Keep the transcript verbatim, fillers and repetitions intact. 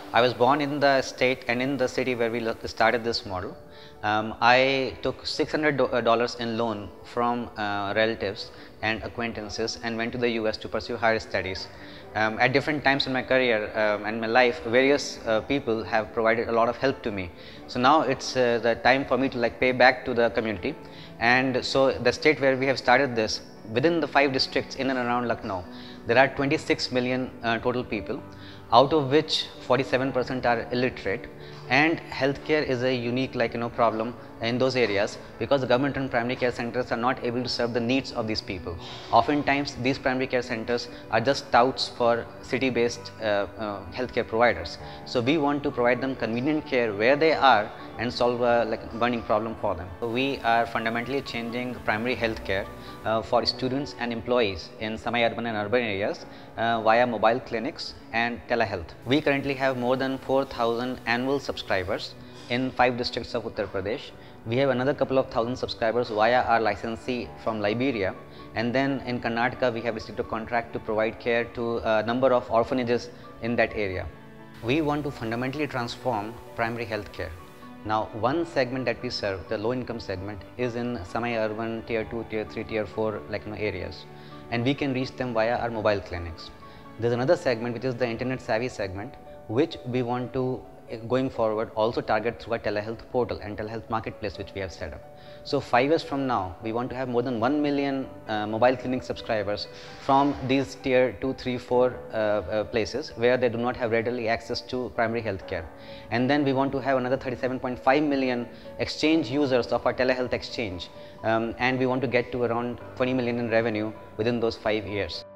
I was born in the state and in the city where we started this model. Um, I took six hundred dollars in loan from uh, relatives and acquaintances and went to the U S to pursue higher studies. Um, at different times in my career um, and my life, various uh, people have provided a lot of help to me. So now it's uh, the time for me to like pay back to the community. And so the state where we have started this, within the five districts in and around Lucknow, there are twenty-six million uh, total people, out of which forty-seven percent are illiterate, and healthcare is a unique like you know problem in those areas because the government and primary care centers are not able to serve the needs of these people. Oftentimes these primary care centers are just touts for city based uh, uh, healthcare providers. So we want to provide them convenient care where they are and solve a like burning problem for them. So we are fundamentally changing primary healthcare uh, for students and employees in semi-urban and urban areas uh, via mobile clinics and telehealth. We currently have more than four thousand annual subscribers in five districts of Uttar Pradesh. We have another couple of thousand subscribers via our licensee from Liberia, and then in Karnataka we have received a contract to provide care to a number of orphanages in that area. We want to fundamentally transform primary health care. Now, one segment that we serve, the low income segment, is in semi-urban tier two, tier three, tier four like you know, areas, and we can reach them via our mobile clinics. There's another segment which is the internet savvy segment, which we want to going forward also target through a telehealth portal and telehealth marketplace which we have set up. So five years from now, we want to have more than one million uh, mobile clinic subscribers from these tier two, three, four uh, uh, places where they do not have readily access to primary health care. And then we want to have another thirty-seven point five million exchange users of our telehealth exchange, um, and we want to get to around twenty million in revenue within those five years.